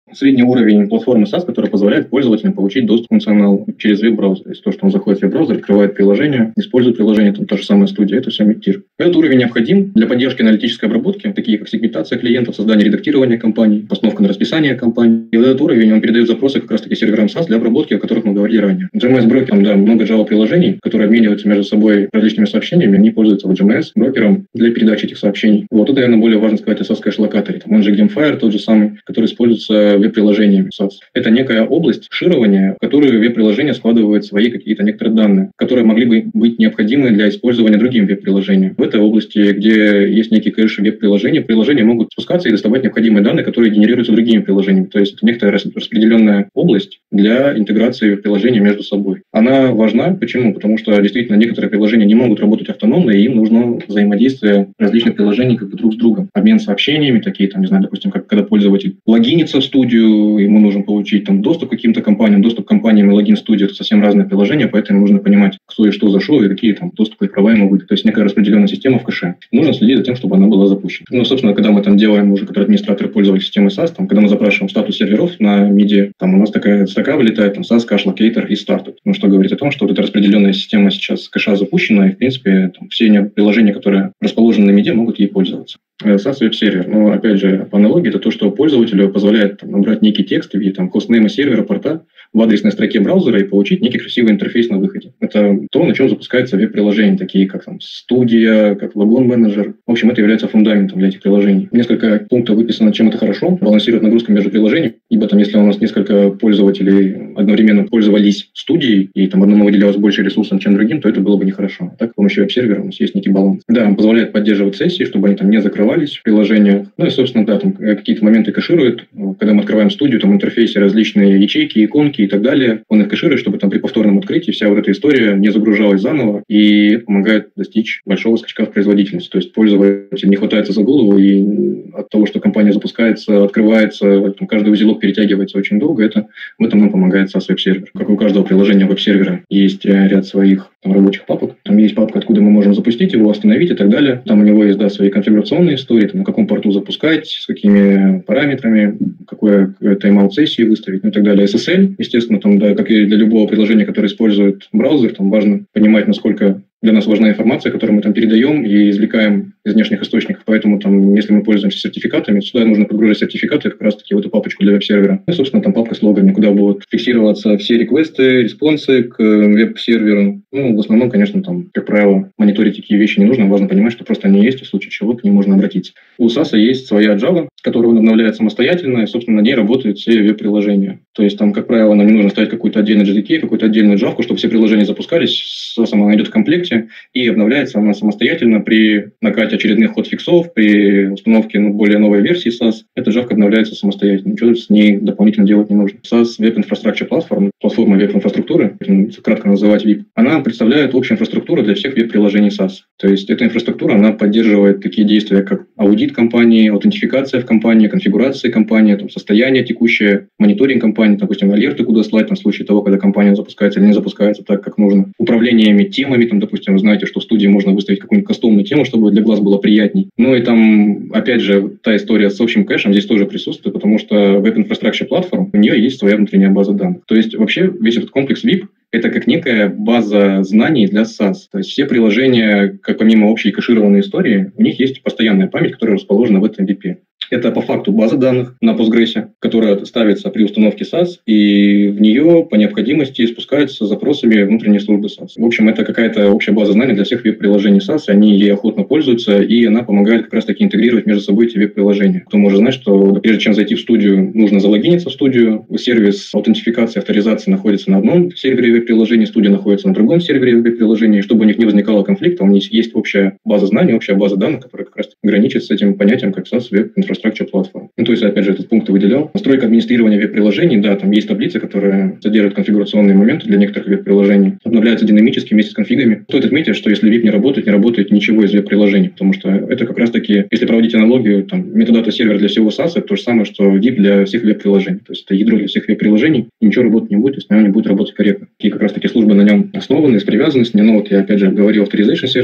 Средний уровень платформы SaaS, который позволяет пользователям получить доступ к функционалу через веб-браузер. То есть то, что он заходит в веб-браузер, открывает приложение, использует приложение, там та же самая студия, это все мид-тир. Этот уровень необходим для поддержки аналитической обработки, такие как сегментация клиентов, создание редактирования компаний, постановка на расписание компаний. И вот этот уровень, он передает запросы как раз-таки серверам SaaS для обработки, о которых мы говорили ранее. GMS брокером, да, много Java-приложений, которые обмениваются между собой различными сообщениями, они пользуются GMS брокером для передачи этих сообщений. Вот это, наверное, более важно сказать о SaaS кэш-локаторе. Он же Gamefire, тот же самый, который используется веб-приложениями SaaS. Это некая область ширования, в которую веб-приложение складывает свои какие-то некоторые данные, которые могли бы быть необходимы для использования другим веб-приложением. В этой области, где есть некий кэш веб-приложения, приложения могут спускаться и доставать необходимые данные, которые генерируются другими приложениями. То есть это некоторая распределенная область для интеграции веб-приложений между собой. Она важна. Почему? Потому что действительно некоторые приложения не могут работать автономно, и им нужно взаимодействие различных приложений как бы друг с другом. Обмен сообщениями, такие, там, не знаю, допустим, как когда пользователь логинится в студию, ему нужно получить там доступ к каким-то компаниям. Доступ к компаниям и логин в студию — это совсем разные приложения, поэтому нужно понимать, кто и что зашел, и какие там доступы и права ему выдать. То есть некая распределенная система в кэше. Нужно следить за тем, чтобы она была запущена. Ну, собственно, когда мы там делаем уже как администратор пользователя системы SaaS, там, когда мы запрашиваем статус серверов на MIDI, там у нас такая строка вылетает, там SaaS, Cache Locator и Started. Ну, что говорит о том, что вот эта распределенная система сейчас кэша запущена, и, в принципе, там, все приложения, которые расположены на MIDI, могут ей пользоваться. SaaS веб-сервер. Но, опять же, по аналогии, это то, что пользователю позволяет там набрать некий текст в виде там хостнейма сервера, порта в адресной строке браузера и получить некий красивый интерфейс на выходе. Это то, на чем запускаются веб-приложения, такие как там студия, как логон-менеджер. В общем, это является фундаментом для этих приложений. Несколько пунктов выписано, чем это хорошо. Балансирует нагрузку между приложениями, ибо там, если у нас несколько пользователей одновременно пользовались студией, и там одному выделялось больше ресурсов, чем другим, то это было бы нехорошо. А так, с помощью веб-сервера у нас есть некий баланс. Да, он позволяет поддерживать сессии, чтобы они там не закрывались в приложениях. Ну и, собственно, да, там какие-то моменты кэширует. Когда мы открываем студию, там в интерфейсе различные ячейки, иконки и так далее. Он их кэширует, чтобы там при повторном открытии вся вот эта история не загружалась заново, и это помогает достичь большого скачка в производительности. То есть пользователь не хватается за голову, и от того, что компания запускается, открывается, там, каждый узелок перетягивается очень долго, это в этом нам помогает SaaS веб-сервер. Как у каждого приложения веб-сервера есть ряд своих там рабочих папок. Там есть папка, откуда мы можем запустить его, остановить и так далее. Там у него есть, да, свои конфигурационные истории, там, на каком порту запускать, с какими параметрами, какой тайм-аут сессии выставить, ну и так далее. SSL, естественно, там, да, как и для любого приложения, которое использует браузер, там важно понимать, насколько для нас важна информация, которую мы там передаем и извлекаем из внешних источников. Поэтому, там, если мы пользуемся сертификатами, сюда нужно подгружать сертификаты как раз-таки в эту папочку для веб-сервера. И, собственно, там папка с логами, куда будут фиксироваться все реквесты, респонсы к веб-серверу. Ну, в основном, конечно, там, как правило, мониторить такие вещи не нужно. Важно понимать, что просто они есть, и в случае чего к ним можно обратиться. У SaaS есть своя Java, которую он обновляет самостоятельно, и, собственно, на ней работают все веб-приложения. То есть, там, как правило, нам не нужно ставить какую-то отдельную JDK, какую-то отдельную Java, чтобы все приложения запускались. SaaS она идет в комплекте, и обновляется она самостоятельно при накате очередных ход-фиксов, при установке более новой версии SaaS. Эта Java обновляется самостоятельно. Ничего с ней дополнительно делать не нужно. SaaS Web Infrastructure Platform, платформа веб-инфраструктуры, кратко называть VIP, она представляет общую инфраструктуру для всех веб-приложений SaaS. То есть эта инфраструктура, она поддерживает такие действия, как аудит компании, аутентификация в компании, конфигурация компании, там, состояние текущее, мониторинг компании, допустим, алерты куда слать в случае того, когда компания запускается или не запускается так, как нужно. Управлениями темами, там, допустим, знаете, что в студии можно выставить какую-нибудь кастомную тему, чтобы для глаз было приятней. Ну и там, опять же, та история с общим кэшем здесь тоже присутствует, потому что Web Infrastructure Platform, у нее есть своя внутренняя база данных. То есть вообще весь этот комплекс VIP — это как некая база знаний для SaaS. То есть все приложения, как помимо общей кэшированной истории, у них есть постоянная память, которая расположена в этом VIP. Это по факту база данных на Postgres, которая ставится при установке SaaS, и в нее по необходимости спускаются запросами внутренней службы SaaS. В общем, это какая-то общая база знаний для всех веб-приложений SaaS, они ей охотно пользуются, и она помогает как раз-таки интегрировать между собой эти веб-приложения. Кто может знать, что прежде чем зайти в студию, нужно залогиниться в студию, сервис аутентификации, авторизации находится на одном сервере веб-приложения, студия находится на другом сервере веб-приложения, и чтобы у них не возникало конфликта, у них есть общая база знаний, общая база данных, которая как раз граничит с этим понятием, как SaaS веб-инфраструктура. Platform. Ну, то есть, опять же, этот пункт выделял. Настройка администрирования веб-приложений, да, там есть таблицы, которые содержат конфигурационные моменты для некоторых веб-приложений. Обновляются динамически вместе с конфигами. Стоит отметить, что если VIP не работает ничего из веб-приложений, потому что это как раз-таки, если проводить аналогию, там, метадата сервер для всего SaaS, это то же самое, что VIP для всех веб-приложений. То есть, это ядро для всех веб-приложений, и ничего работать не будет, то есть, на нем не будет работать корректно. И как раз-таки службы на нем основаны, привязаны с ним. Ну, вот я, опять же, говорил Authorization сервис.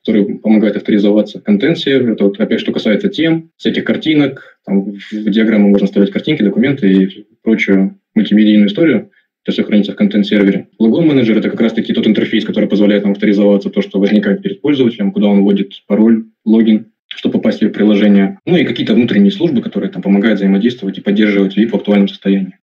который помогает авторизоваться. Контент-сервер, это вот опять что касается тем, всяких картинок, там в диаграммы можно ставить картинки, документы и прочую мультимедийную историю. Это все хранится в контент-сервере. Логон-менеджер – это как раз-таки тот интерфейс, который позволяет нам авторизоваться, то, что возникает перед пользователем, куда он вводит пароль, логин, чтобы попасть в приложение. Ну и какие-то внутренние службы, которые там помогают взаимодействовать и поддерживать VIP в актуальном состоянии.